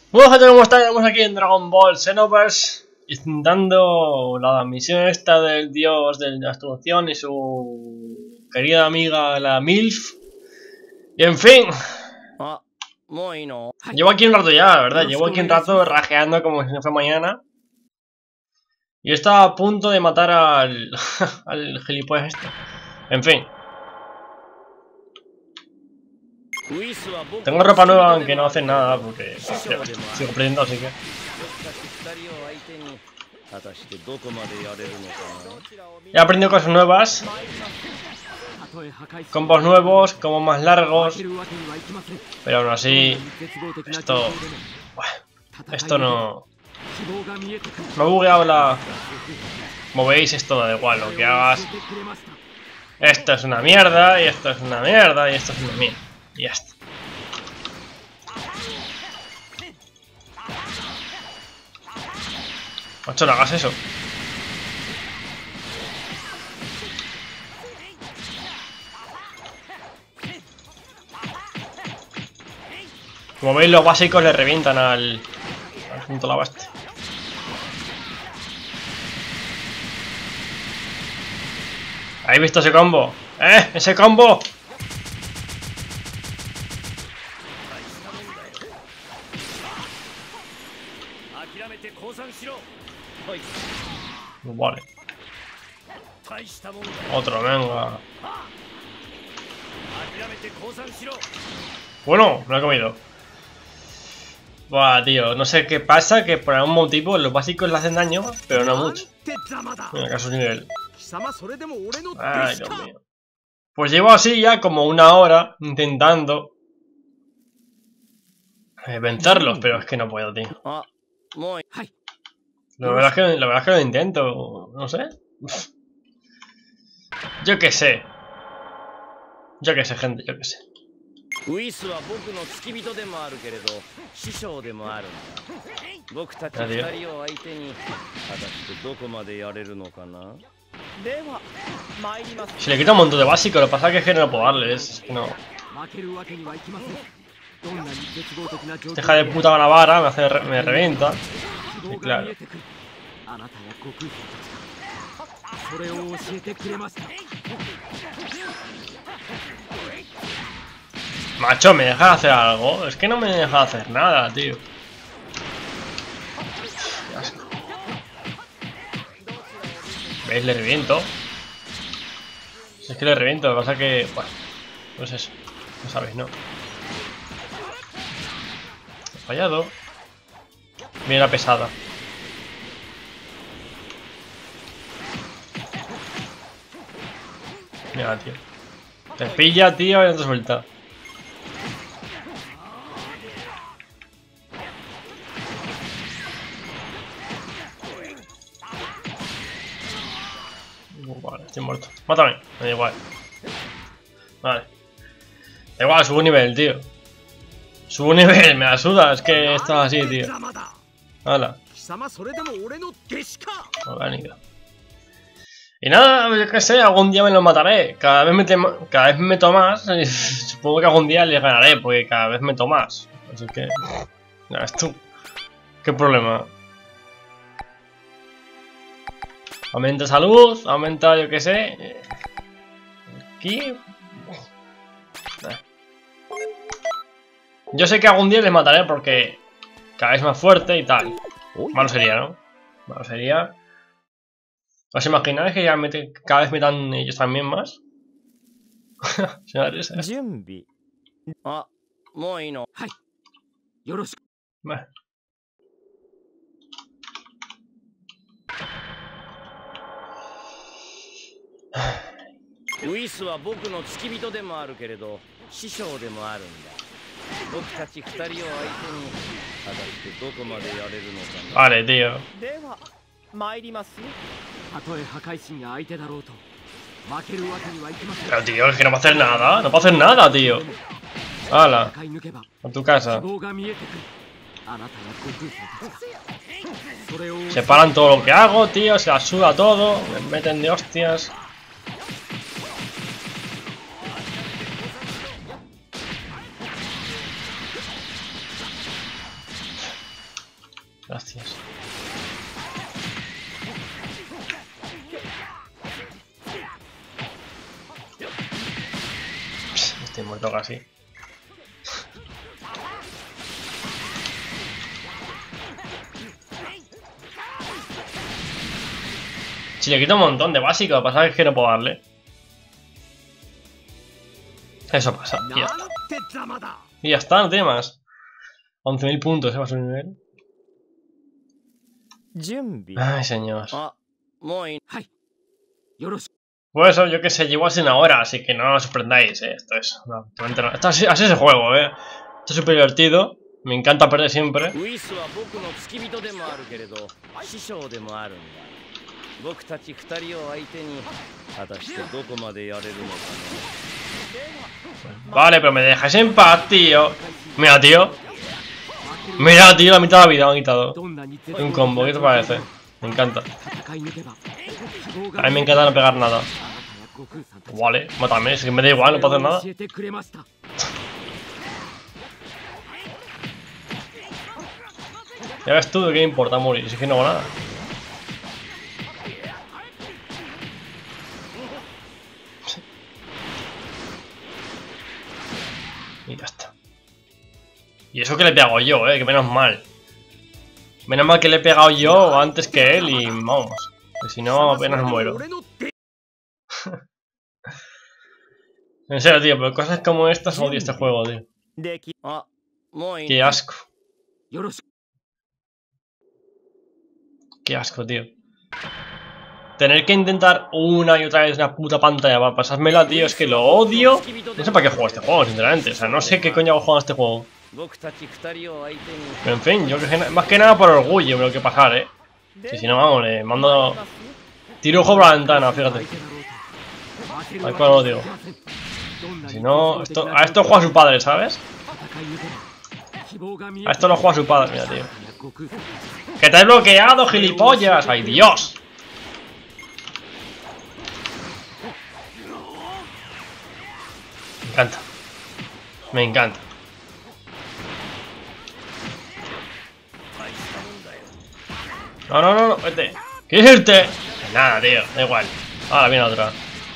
Bueno, gente, ¿cómo estáis? Estamos aquí en Dragon Ball Xenoverse intentando la misión esta del dios de la destrucción y su querida amiga la MILF. Y en fin, llevo aquí un rato ya, la verdad. Llevo aquí un rato rajeando como si no fuera mañana. Y estaba a punto de matar al, al gilipollas este. En fin. Tengo ropa nueva aunque no hace nada porque sigo aprendiendo, así que... He aprendido cosas nuevas. Combos nuevos, combos más largos. Pero aún así... Esto no... Me ha bugueado la... Como veis, esto da igual lo que hagas. Esto es una mierda, y esto es una mierda, y esto es una mierda. Y ya está. Macho, no hagas eso. Como veis, los básicos le revientan al junto a la base. ¿Habéis visto ese combo? ¡Ese combo! Vale. Otro, venga. Bueno, me lo he comido. Buah, tío, no sé qué pasa, que por algún motivo los básicos le hacen daño, pero no mucho. Mira, acaso nivel. Ay, Dios mío. Pues llevo así ya como una hora intentando vencerlos, pero es que no puedo, tío. La verdad es que lo intento, no sé. Yo qué sé. Yo qué sé, gente, yo qué sé. Si le quita un montón de básico, lo que pasa es que no lo puedo darle, es que no. Este hija de puta con la vara me revienta. Sí, claro. Macho, ¿me dejas hacer algo? Es que no me deja hacer nada, tío. ¿Veis? Le reviento. Si es que le reviento, lo que pasa es que... Bueno, pues eso. No sabéis, ¿no? He fallado. Viene la pesada. Mira, tío. Te pilla, tío, y no te suelta. Vale, estoy muerto. Mátame, me da igual. Vale. Da igual, subo nivel, tío. Subo nivel, me la suda. Es que esto es así, tío. Hala. Orgánica. Y nada, yo qué sé, algún día me lo mataré. Cada vez meto más. Y supongo que algún día le ganaré, porque cada vez meto más. Así que... Ya ves tú. ¿Qué problema? Aumenta salud, aumenta, yo qué sé. Aquí. Yo sé que algún día les mataré porque cada vez más fuerte y tal. Malo sería, ¿no? Malo sería. ¿Os imagináis que ya cada vez metan ellos también más? Señores, Vale. Vale, tío. Pero tío, es que no va a hacer nada. No va a hacer nada, tío. Hala. A tu casa. Se paran todo lo que hago, tío. Se la suda todo. Me meten de hostias. Gracias. Estoy muerto casi. Si le quito un montón de básico, lo que pasa es que no puedo darle. Eso pasa, y ya está. Y ya está, no tiene más. 11.000 puntos, va a su nivel. Ay, señor. Pues eso, yo que sé, llevo así una hora, así que no os sorprendáis, Esto es. No, así es el juego, Esto es súper divertido. Me encanta perder siempre. Vale, pero me dejáis en paz, tío. Mira, tío. Mira, tío, la mitad de la vida me han quitado. Un combo, ¿qué te parece? Me encanta. A mí me encanta no pegar nada. Vale, mátame, es que me da igual, no puedo hacer nada. Ya ves tú de qué me importa morir, si es que no hago nada. Y ya está. Y eso que le he pegado yo, que menos mal. Menos mal que le he pegado yo antes que él y vamos. Que si no, apenas muero. En serio, tío, pero cosas como estas odio este juego, tío. Qué asco. Qué asco, tío. Tener que intentar una y otra vez una puta pantalla para pasármela, tío, es que lo odio. No sé para qué juego este juego, sinceramente. O sea, no sé qué coño hago jugando este juego. Pero en fin, yo más que nada por orgullo me lo que pasar, Que si no, vamos, le mando... Tiro ojo por la ventana, fíjate. Tal cual lo digo. Si no, a esto juega su padre, ¿sabes? A esto lo juega su padre, mira, tío. ¡Que te he bloqueado, gilipollas! ¡Ay, Dios! Me encanta. Me encanta. No, no, no, no, vete. ¿Quieres irte? Nada, tío, da igual. Ahora viene otra.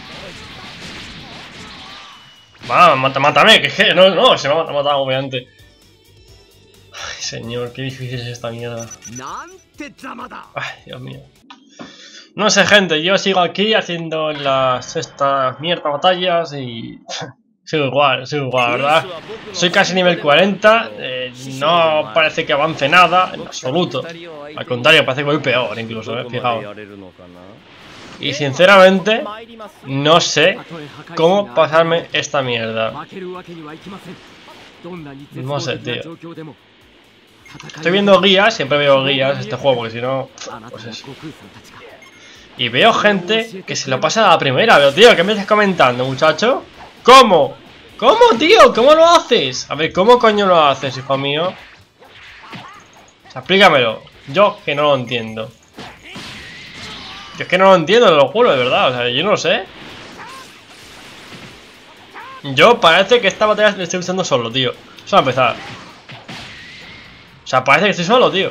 Va, mátame, que no, se me ha matado, obviamente. Ay, señor, qué difícil es esta mierda. Ay, Dios mío. No sé, gente, yo sigo aquí haciendo estas mierda batallas y... sigo igual, ¿verdad? Soy casi nivel 40, no parece que avance nada, en absoluto. Al contrario, parece que voy peor incluso, fijaos. Y sinceramente, no sé cómo pasarme esta mierda. No sé, tío. Estoy viendo guías, siempre veo guías de este juego, porque si no, pues eso. Y veo gente que se lo pasa a la primera, pero tío, ¿qué me estás comentando, muchacho? ¿Cómo? ¿Cómo, tío? ¿Cómo lo haces? A ver, ¿cómo coño lo haces, hijo mío? O sea, explícamelo. Yo que no lo entiendo. Yo es que no lo entiendo, te lo juro, de verdad. O sea, yo no lo sé. Yo parece que esta batalla la estoy usando solo, tío. Eso va a empezar. O sea, parece que estoy solo, tío.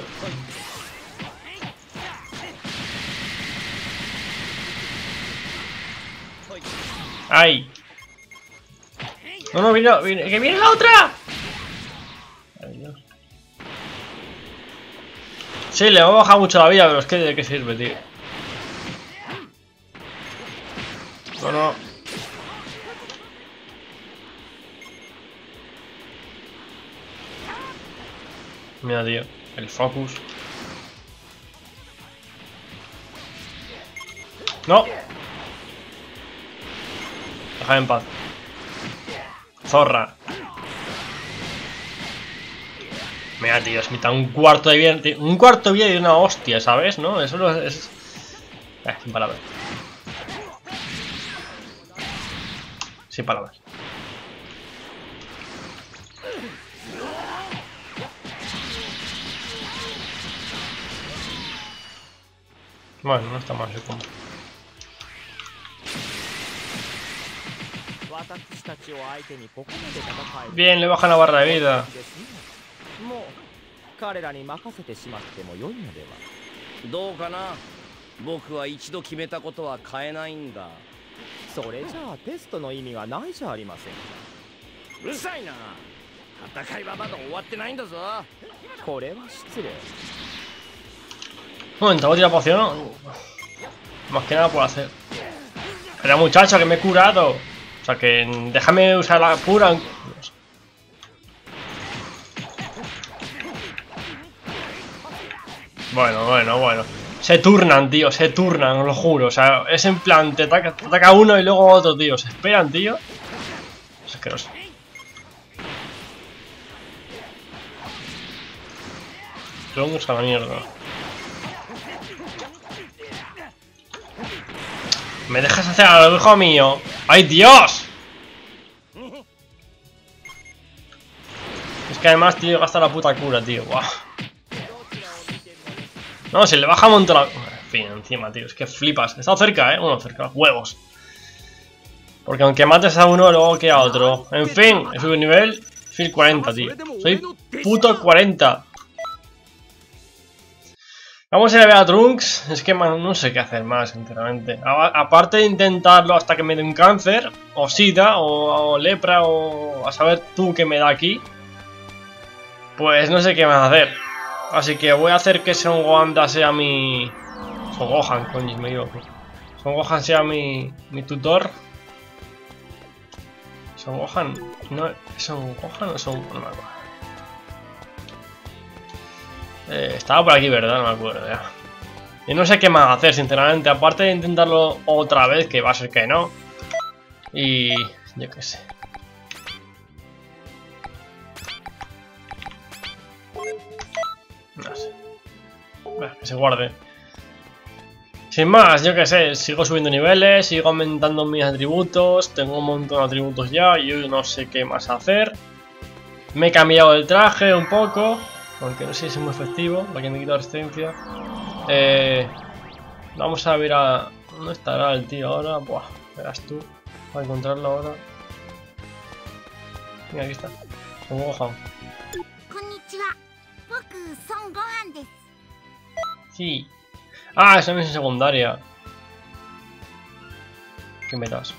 ¡Ay! No, no, viene, ¡que viene la otra! Ay, Dios. Sí, le hemos bajado mucho la vida, pero es que ¿de qué sirve, tío? No, no. Mira, tío, el focus. No. Déjame en paz. Zorra. Mira, tío, es mitad un cuarto de vida. Un cuarto de vida y una hostia, ¿sabes? ¿No? Eso no es... sin palabras. Sin palabras. Bueno, no está mal ese combo. Bien, le bajan la barra de vida. 彼らに任せてしまっても良いのでは。 どうかな。僕は一度決めたことは変えないんだ。 それじゃあテストの意味がないじゃありませんか。 うるさいな。戦いはまだ終わってないんだぞ。 これは失礼。 Un momento, voy a tirar poción. Más que nada por hacer. Pero muchacho, que me he curado. O sea que déjame usar la cura. Bueno. Se turnan, tío, se turnan, os lo juro. O sea, es en plan, te ataca uno y luego otro, tío. Se esperan, tío. Es asqueroso. Vamos a la mierda. ¿Me dejas hacer algo, hijo mío? ¡Ay, Dios! Es que además, tío, gasta la puta cura, tío. Guau. No, se le baja un montón la... En fin, encima, tío. Es que flipas. He estado cerca, Bueno, cerca. Huevos. Porque aunque mates a uno, luego queda otro. En fin, he subido nivel. Soy 40, tío. Soy puto 40. Vamos a ir a ver a Trunks. Es que no sé qué hacer más, sinceramente. Aparte de intentarlo hasta que me dé un cáncer, o sida, o lepra, o a saber tú qué me da aquí. Pues no sé qué más hacer. Así que voy a hacer que Son Gohan sea mi... Son Gohan, coño, me equivoco. Son Gohan sea mi tutor. Son Gohan... No, ¿Son Gohan o Son... No me acuerdo. Estaba por aquí, ¿verdad? No me acuerdo ya. Y no sé qué más hacer, sinceramente. Aparte de intentarlo otra vez, que va a ser que no. Y... yo qué sé. No sé. Bueno, que se guarde. Sin más, yo qué sé. Sigo subiendo niveles, sigo aumentando mis atributos. Tengo un montón de atributos ya y yo no sé qué más hacer. Me he cambiado el traje un poco. Aunque no sé si es muy efectivo, para que me quita resistencia. Vamos a ver a... ¿Dónde estará el tío ahora? Buah, verás tú. Para encontrarlo ahora. Mira, aquí está. Son Gohan. Sí. Ah, esa misión secundaria. ¿Qué me das?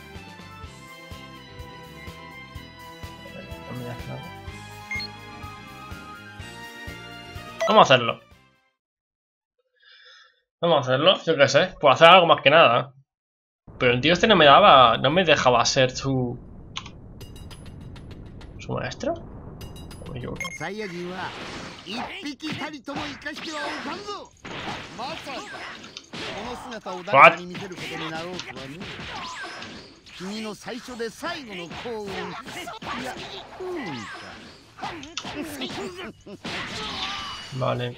No me das nada. Vamos a hacerlo. Vamos a hacerlo, yo qué sé. Puedo hacer algo más que nada. Pero el tío este no me daba... No me dejaba ser su... ¿Su maestro? No me equivoco. What? Vale.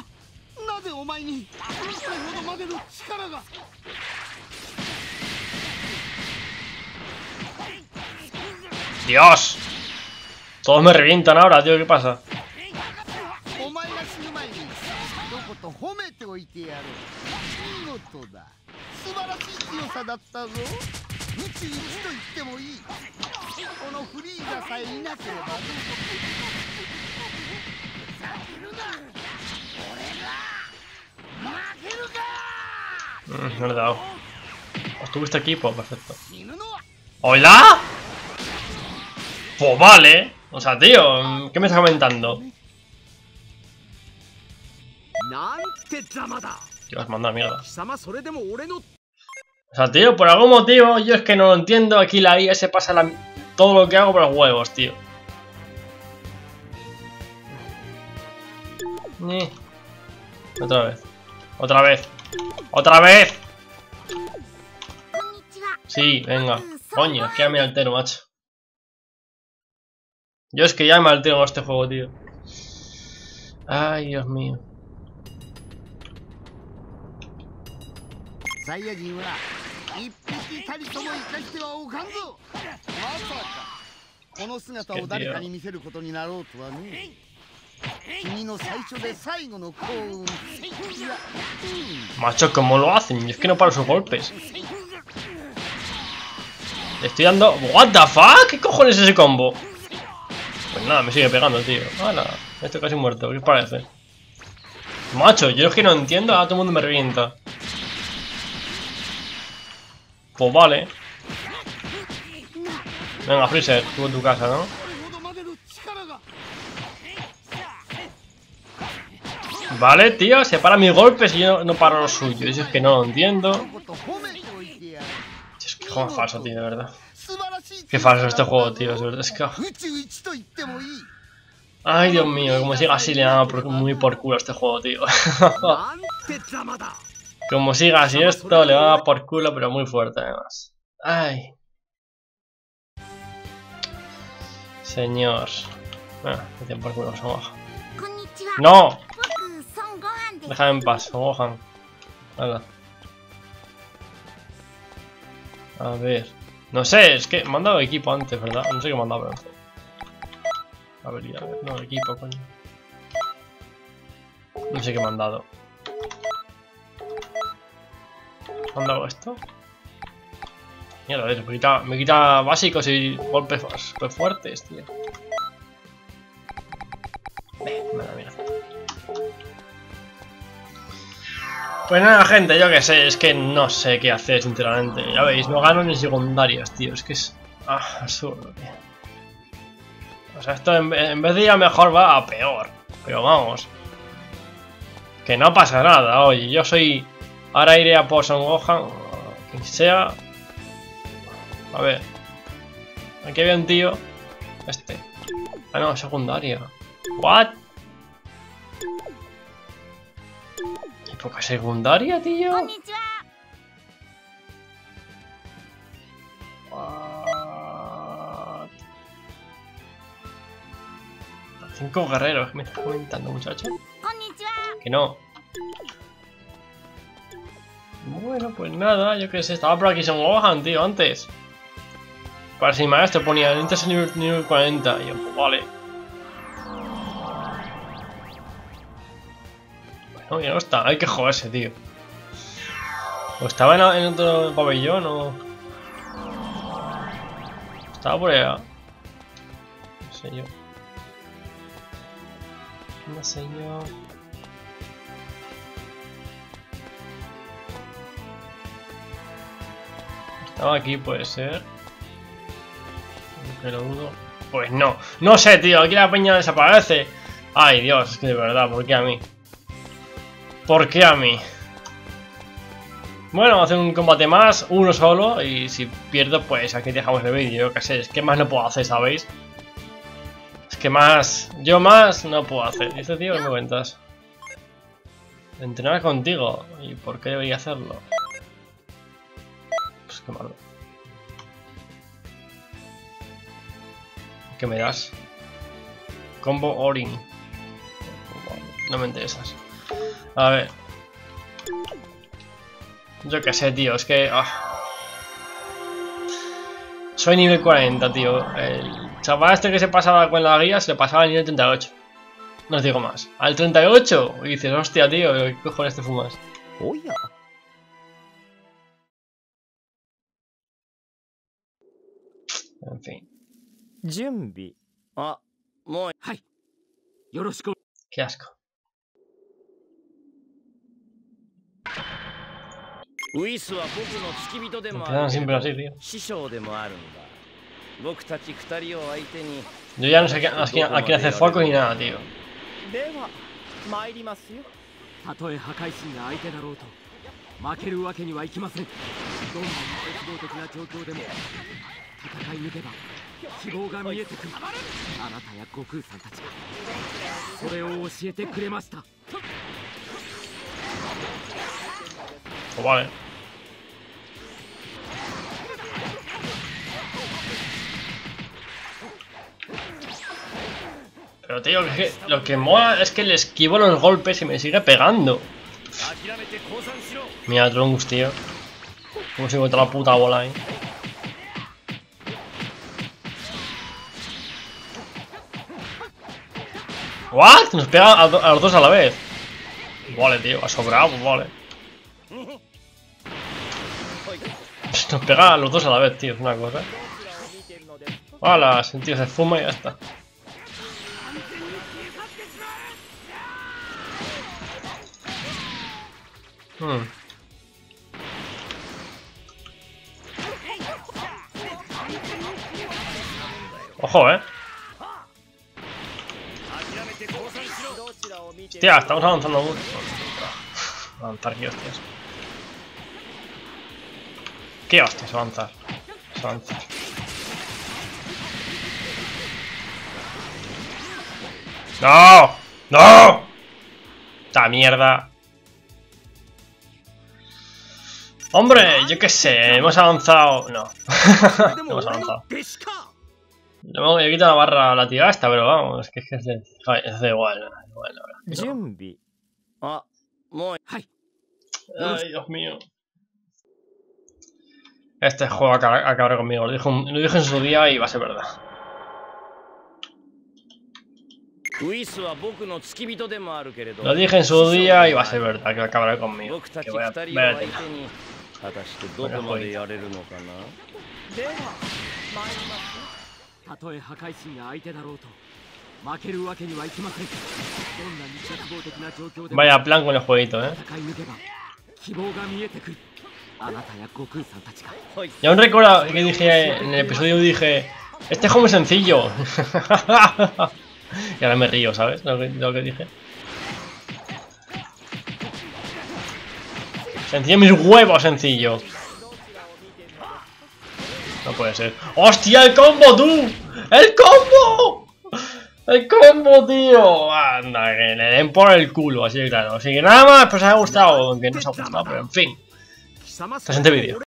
Dios. Todos me revientan ahora, tío, ¿qué pasa? No le he dado. ¿Estuviste aquí? Pues perfecto. ¿Hola? Pues vale. O sea, tío, ¿qué me estás comentando? ¿Qué vas a mandar, mierda? O sea, tío, por algún motivo, yo es que no lo entiendo. Aquí la IA se pasa todo lo que hago por los huevos, tío. Otra vez. Otra vez. ¡Otra vez! Sí, venga. Coño, es que ya me altero, macho. Yo es que ya me altero con este juego, tío. Ay, Dios mío. Macho, ¿cómo lo hacen? Es que no paro sus golpes. Le estoy dando... ¿What the fuck? ¿Qué cojones es ese combo? Pues nada, me sigue pegando, tío. ¡Hala! Estoy casi muerto, ¿qué os parece? Macho, yo es que no entiendo, ahora todo el mundo me revienta. Pues vale. Venga, Freezer, tú en tu casa, ¿no? Vale, tío, se para mis golpes y yo no paro los suyos. Eso es que no lo entiendo. Es que juego falso, tío, de verdad. Qué falso este juego, tío, de verdad. Es que... Ay, Dios mío, como siga así le da muy por culo a este juego, tío. Como siga así esto, le va a dar por culo, pero muy fuerte además. Ay. Señor. Ah, me tiene por culo, Son Gohan. ¡No! Déjame en paz, Son Gohan. Hala. A ver. No sé, es que me han dado equipo antes, ¿verdad? No sé qué me han dado, pero... Habilidad, no, equipo, coño. No sé qué me han dado. ¿Me han dado esto? Mierda, me quita básicos y golpes fuertes, tío. Me da mierda. Pues nada, gente, yo que sé, es que no sé qué hacer, sinceramente. Ya veis, no gano ni secundarias, tío. Es que es absurdo, tío. O sea, esto en vez de ir a mejor va a peor. Pero vamos. Que no pasa nada, oye. Yo soy... Ahora iré a por Son Gohan. Quien sea. A ver. Aquí había un tío. Este. Ah, no, secundaria. ¿What? ¿Época secundaria, tío? What? 5 guerreros, ¿qué me estás comentando, muchacho? Que no. Bueno, pues nada, yo qué sé, estaba por aquí Son Gohan, tío, antes. Para si más te ponía necesitas nivel 40. Y yo, pues vale. Bueno, ya no está, hay que joderse, tío. O estaba en otro pabellón o... Estaba por allá. No sé yo. No sé yo. Estaba aquí, puede ser. Que lo dudo. Pues no. No sé, tío. Aquí la peña desaparece. Ay, Dios. Es que de verdad. ¿Por qué a mí? ¿Por qué a mí? Bueno, vamos a hacer un combate más. Uno solo. Y si pierdo, pues aquí dejamos el vídeo. Yo qué sé. Es que más no puedo hacer, ¿sabéis? Es que más... Yo más no puedo hacer. ¿Y este tío qué me cuentas? Entrenar contigo. ¿Y por qué debería hacerlo? Pues qué malo. ¿Qué me das? Combo Orin. No me interesas. A ver. Yo qué sé, tío. Es que... Soy nivel 40, tío. El chaval este que se pasaba con la guía se le pasaba al nivel 38. No os digo más. Al 38. Y dices, hostia, tío. ¿Qué cojones te fumas? En fin. Qué asco. Empiezan siempre así, tío. Yo ya no sé a quién hacer foco ni nada, tío. Pues vale. Pero tío, lo que mola es que le esquivo los golpes y me sigue pegando. Mira, Trunks, tío. Como si encuentra la puta bola ahí. ¿What? Nos pega a los dos a la vez. Vale, tío, ha sobrado, pues vale. Nos pega a los dos a la vez, tío, es una cosa. Hala, sentido se fuma y ya está. Ojo, Hostia, estamos avanzando mucho. Avanzar, qué hostias. ¿Qué hostias? Avanzar. Avanzar. ¡No! ¡No! ¡Esta mierda! ¡Hombre! Yo qué sé, hemos avanzado. No. No hemos avanzado. No, yo quito la barra latigada esta, pero vamos, es que es de igual, la verdad. No. Ay, Dios mío. Este juego acabará conmigo. Lo dije en su día y va a ser verdad. Lo dije en su día y va a ser verdad que acabará conmigo. Que voy a ver el tema. Vaya plan con el jueguito, Y aún recuerdo que dije en el episodio, dije, este juego es sencillo. Y ahora me río, ¿sabes? Lo que dije. Sencillo mis huevos, sencillo. No puede ser. ¡Hostia, el combo, tú! ¡El combo! ¡El combo, tío! Anda, que le den por el culo, así de claro. Así que nada más, pues os ha gustado. Aunque no os ha gustado, pero en fin. Hasta el siguiente vídeo.